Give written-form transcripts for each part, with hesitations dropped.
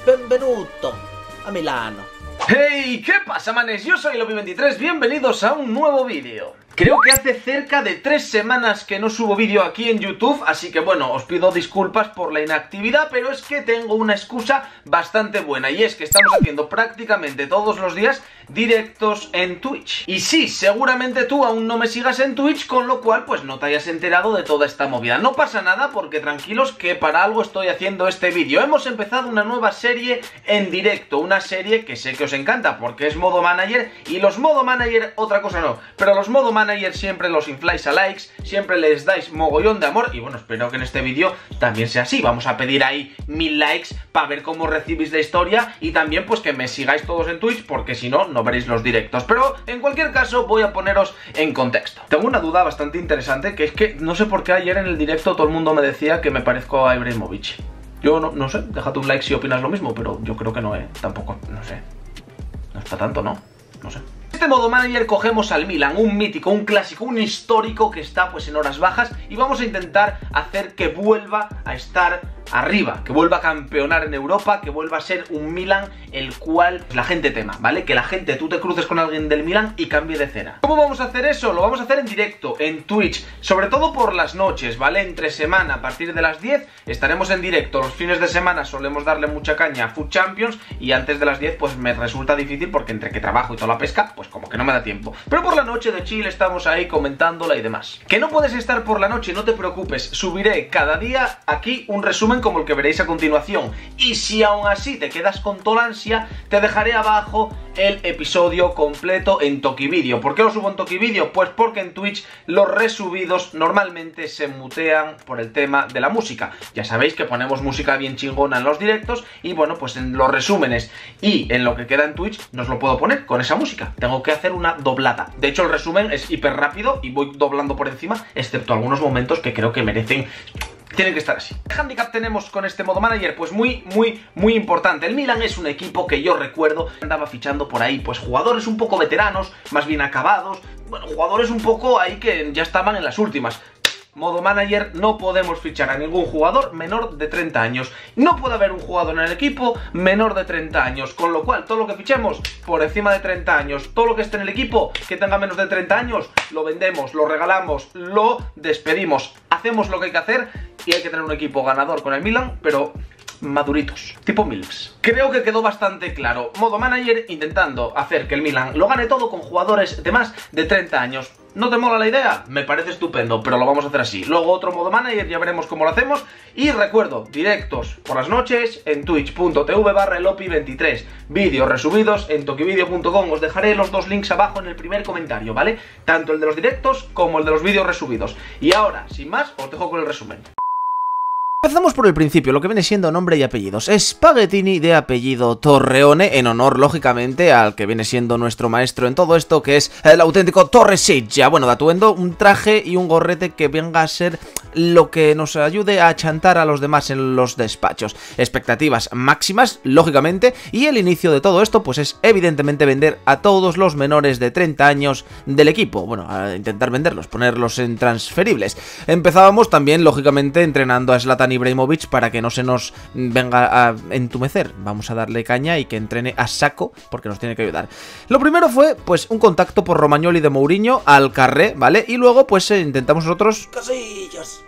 Benvenuto a Milano. ¡Hey! ¿Qué pasa, manes? Yo soy Lopi23, bienvenidos a un nuevo vídeo. Creo que hace cerca de 3 semanas que no subo vídeo aquí en YouTube, así que bueno, os pido disculpas por la inactividad, pero es que tengo una excusa bastante buena, y es que estamos haciendo prácticamente todos los días directos en Twitch. Y sí, seguramente tú aún no me sigas en Twitch, con lo cual pues no te hayas enterado de toda esta movida. No pasa nada, porque tranquilos que para algo estoy haciendo este vídeo. Hemos empezado una nueva serie en directo, una serie que sé que os encanta porque es modo manager, y los modo manager otra cosa no, pero los modo manager siempre los infláis a likes, siempre les dais mogollón de amor, y bueno, espero que en este vídeo también sea así. Vamos a pedir ahí 1000 likes para ver cómo recibís la historia, y también pues que me sigáis todos en Twitch, porque si no, no veréis los directos. Pero en cualquier caso voy a poneros en contexto. Tengo una duda bastante interesante, que es que no sé por qué ayer en el directo todo el mundo me decía que me parezco a Ibrahimovic. Yo no sé, déjate un like si opinas lo mismo, pero yo creo que no, tampoco, no sé. No está tanto, ¿no? No sé. En este modo manager cogemos al Milan, un mítico, un clásico, un histórico que está pues en horas bajas, y vamos a intentar hacer que vuelva a estar arriba, que vuelva a campeonar en Europa, que vuelva a ser un Milan el cual la gente tema, ¿vale? Que la gente, tú te cruces con alguien del Milan y cambie de cera. ¿Cómo vamos a hacer eso? Lo vamos a hacer en directo, en Twitch, sobre todo por las noches, ¿vale? Entre semana, a partir de las 10, estaremos en directo. Los fines de semana solemos darle mucha caña a Food Champions, y antes de las 10 pues me resulta difícil, porque entre que trabajo y toda la pesca, pues como que no me da tiempo. Pero por la noche de chill estamos ahí comentándola y demás. ¿Que no puedes estar por la noche? No te preocupes, subiré cada día aquí un resumen como el que veréis a continuación, y si aún así te quedas con toda la ansia, te dejaré abajo el episodio completo en Tokivideo. ¿Por qué lo subo en Tokivideo? Pues porque en Twitch los resubidos normalmente se mutean por el tema de la música. Ya sabéis que ponemos música bien chingona en los directos, y bueno, pues en los resúmenes y en lo que queda en Twitch no os lo puedo poner con esa música. Tengo que hacer una doblada. De hecho, el resumen es hiper rápido y voy doblando por encima, excepto algunos momentos que creo que merecen... Tienen que estar así. ¿Qué handicap tenemos con este modo manager? Pues muy importante. El Milan es un equipo que yo recuerdo andaba fichando por ahí pues jugadores un poco veteranos, más bien acabados, bueno, jugadores un poco ahí que ya estaban en las últimas. Modo manager, no podemos fichar a ningún jugador menor de 30 años. No puede haber un jugador en el equipo menor de 30 años. Con lo cual, todo lo que fichemos por encima de 30 años, todo lo que esté en el equipo que tenga menos de 30 años, lo vendemos, lo regalamos, lo despedimos. Hacemos lo que hay que hacer, y hay que tener un equipo ganador con el Milan, pero maduritos, tipo Milks. Creo que quedó bastante claro. Modo manager intentando hacer que el Milan lo gane todo con jugadores de más de 30 años. ¿No te mola la idea? Me parece estupendo, pero lo vamos a hacer así. Luego otro modo manager, ya veremos cómo lo hacemos. Y recuerdo, directos por las noches en twitch.tv/lopi23. Vídeos resubidos en tokivideo.com. Os dejaré los dos links abajo en el primer comentario, ¿vale? Tanto el de los directos como el de los vídeos resubidos. Y ahora, sin más, os dejo con el resumen. Empezamos por el principio, lo que viene siendo nombre y apellidos. Spaghettini, de apellido Torreone, en honor, lógicamente, al que viene siendo nuestro maestro en todo esto, que es el auténtico Torreseggia. Bueno, de atuendo, un traje y un gorrete que venga a ser lo que nos ayude a chantar a los demás en los despachos. Expectativas máximas, lógicamente, y el inicio de todo esto, pues es evidentemente vender a todos los menores de 30 años del equipo. Bueno, a intentar venderlos, ponerlos en transferibles. Empezábamos también, lógicamente, entrenando a Zlatan Ibrahimovic para que no se nos venga a entumecer. Vamos a darle caña y que entrene a saco, porque nos tiene que ayudar. Lo primero fue pues un contacto por Romagnoli de Mourinho al Carré, ¿vale? Y luego pues intentamos nosotros... Casillas,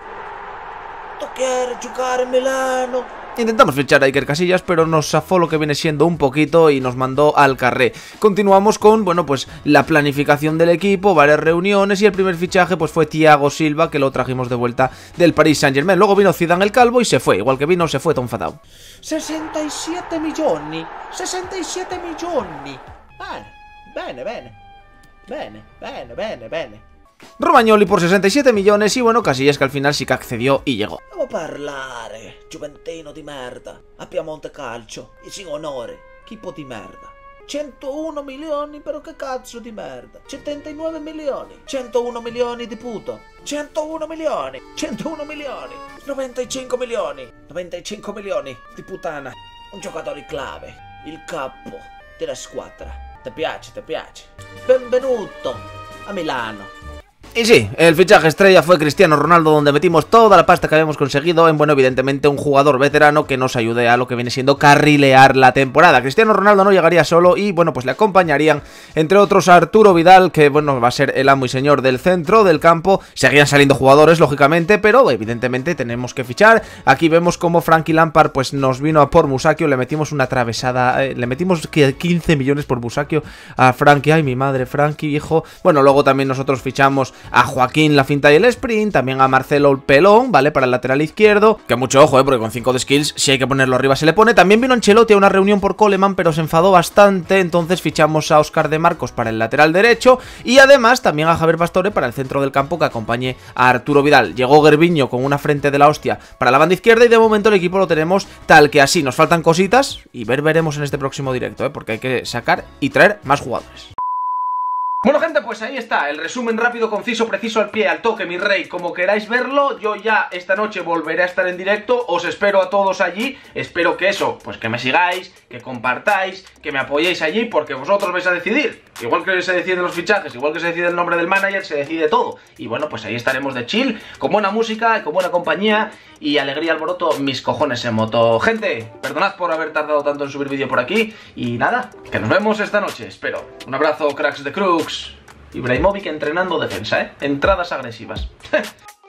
¿tú quieres jugar en Milano? Intentamos fichar a Iker Casillas, pero nos zafó lo que viene siendo un poquito y nos mandó al Carré. Continuamos con, bueno, pues la planificación del equipo, varias reuniones, y el primer fichaje pues fue Thiago Silva, que lo trajimos de vuelta del Paris Saint-Germain. Luego vino Zidane el Calvo y se fue, igual que vino, se fue Tom Fadao. 67 milioni, 67 milioni. Bene. Romagnoli por 67 millones y bueno, Casillas que al final sí que accedió y llegó. Devo parlare, Juventino di merda, a Piemonte Calcio, e sin onore, equipo di merda. 101 milioni, però che cazzo di merda. 79 milioni, 101 milioni di puto, 101 milioni, 101 milioni, 95 milioni di puttana. Un giocatore clave, il capo della squadra. Ti piace? Benvenuto a Milano. Y sí, el fichaje estrella fue Cristiano Ronaldo, donde metimos toda la pasta que habíamos conseguido en, bueno, evidentemente un jugador veterano que nos ayude a lo que viene siendo carrilear la temporada. Cristiano Ronaldo no llegaría solo y, bueno, pues le acompañarían, entre otros, a Arturo Vidal, que, bueno, va a ser el amo y señor del centro del campo. Seguían saliendo jugadores, lógicamente, pero evidentemente tenemos que fichar. Aquí vemos como Frankie Lampard, pues nos vino a por Musacchio, le metimos una atravesada, le metimos 15 millones por Musacchio a Frankie. Ay, mi madre, Frankie, hijo. Bueno, luego también nosotros fichamos a Joaquín la finta y el sprint, también a Marcelo el pelón, ¿vale? Para el lateral izquierdo, que mucho ojo, porque con 5 de skills, si hay que ponerlo arriba se le pone. También vino Ancelotti a una reunión por Coleman, pero se enfadó bastante, entonces fichamos a Óscar de Marcos para el lateral derecho y además también a Javier Pastore para el centro del campo que acompañe a Arturo Vidal. Llegó Gervinho con una frente de la hostia para la banda izquierda y de momento el equipo lo tenemos tal que así. Nos faltan cositas y veremos en este próximo directo, porque hay que sacar y traer más jugadores. Bueno, gente, pues ahí está, el resumen rápido, conciso, preciso, al pie, al toque, mi rey, como queráis verlo. Yo ya esta noche volveré a estar en directo, os espero a todos allí. Espero que eso, pues que me sigáis, que compartáis, que me apoyéis allí, porque vosotros vais a decidir. Igual que se deciden los fichajes, igual que se decide el nombre del manager, se decide todo. Y bueno, pues ahí estaremos de chill, con buena música, con buena compañía y alegría, alboroto, mis cojones en moto. Gente, perdonad por haber tardado tanto en subir vídeo por aquí. Y nada, que nos vemos esta noche, espero. Un abrazo, cracks de Crux. Ibrahimovic entrenando defensa, entradas agresivas.